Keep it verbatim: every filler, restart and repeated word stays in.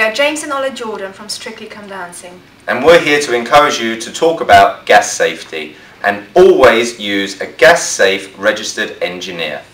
are James and Ola Jordan from Strictly Come Dancing. And we're here to encourage you to talk about gas safety and always use a gas safe registered engineer.